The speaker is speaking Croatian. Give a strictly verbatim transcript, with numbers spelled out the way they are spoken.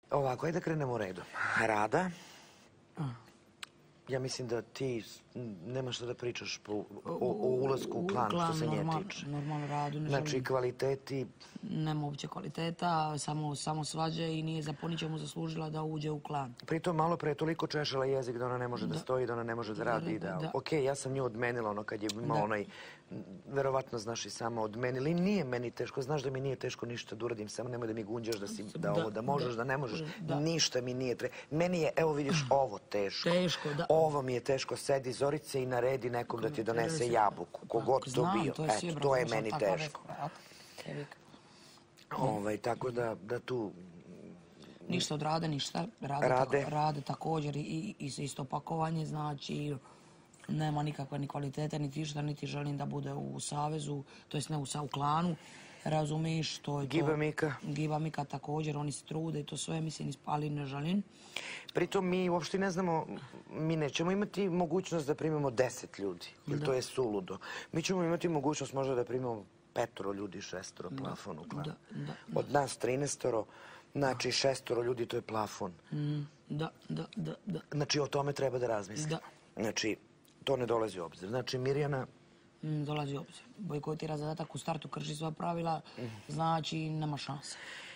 Ovako, ajde da krenemo u redu. Rada. Ja mislim da ti nemaš što da pričaš o ulazku u klan, što se nje tiče. Normalno radu, ne Znači, želim. kvaliteti... Nema uopće kvaliteta, samo svađe i nije za po ničemu zaslužila da uđe u klan. Pritom malo pre je toliko češala jezik da ona ne može da stoji, da ona ne može da radi. Ok, ja sam nju odmenila ono kad je imao onaj, verovatno znaš i sama odmenila i nije meni teško, znaš da mi nije teško ništa da uradim, samo nemoj da mi gunđaš da ovo, da možeš, da ne možeš, ništa mi nije teško. Meni je, evo vidiš, ovo teško. Teško, da. Ovo mi je teško, sedi Zorice i naredi nekom da ti donese jabuku, kogod to bio. Eto, to je meni teško. Tako da tu... Ništa od rade, ništa. Rade također i isto pakovanje, znači nema nikakve ni kvalitete, niti išta, niti želim da bude u savezu, to jest ne u klanu, razumiješ, to je to. Giba Mika. Giba Mika također, oni se trude i to sve, mislim, ali ne želim. Pritom mi uopšte ne znamo, mi nećemo imati mogućnost da primimo deset ljudi, jer to je suludo. Mi ćemo imati mogućnost možda da primimo petoro ljudi, šestoro plafon u klanu. Od nas trinaestoro, znači šestoro ljudi, to je plafon. Da, da, da. Znači, o tome treba da razmislimo. Znači, to ne dolazi u obzir. Znači, Mirjana... Dolazi u obzir. Bojkotira zadatak u startu, krši sva pravila, znači nema šanse.